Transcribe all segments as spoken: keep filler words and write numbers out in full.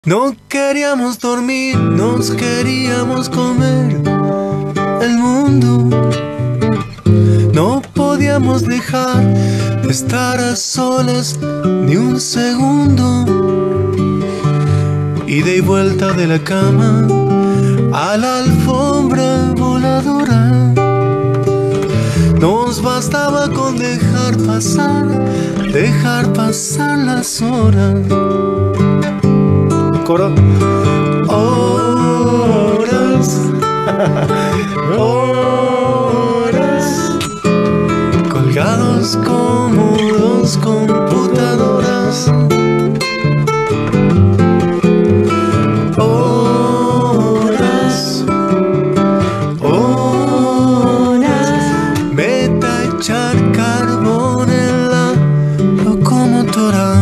No queríamos dormir, nos queríamos comer el mundo. No podíamos dejar de estar a solas ni un segundo. Ida y vuelta de la cama a la alfombra voladora. Nos bastaba con dejar pasar, dejar pasar las horas. Coro. Horas, horas, colgados como dos computadoras. Horas, horas, vete a echar carbón en la locomotora.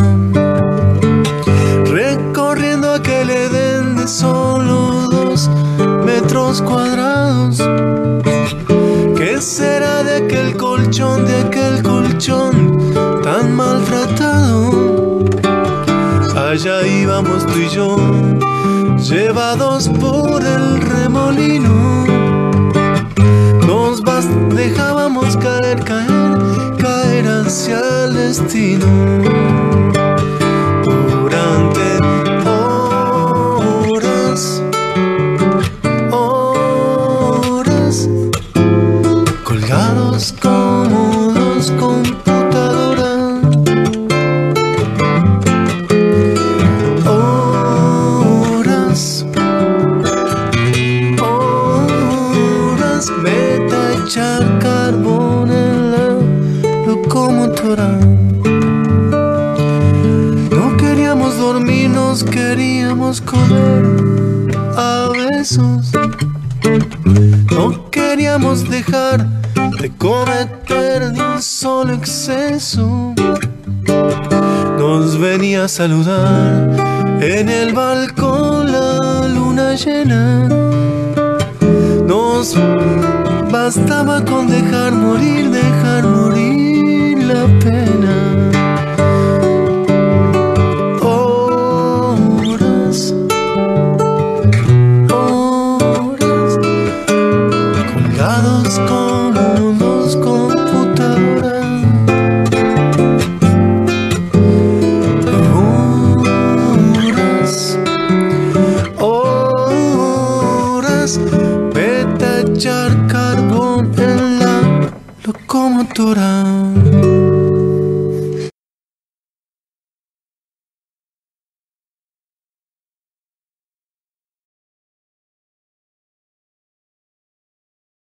Recorriendo aquel Edén de solo dos metros cuadrados. ¿Qué será de aquel colchón, de aquel colchón tan maltratado? Allá íbamos tú y yo, llevados por el remolino. Nos dejábamos caer, caer, caer hacia el destino. Durante horas, horas, colgados como dos computadoras. Horas, horas, vete a echar carbón en la locomotora. No queríamos dormir, nos queríamos comer a besos. No queríamos dejar de cometer ni un solo exceso. Nos venía a saludar en el balcón la luna llena. Nos bastaba con dejar morir, dejar morir la pena. Horas, horas, colgados como dos computadoras. Horas, horas, vete a echar carbón en la locomotora.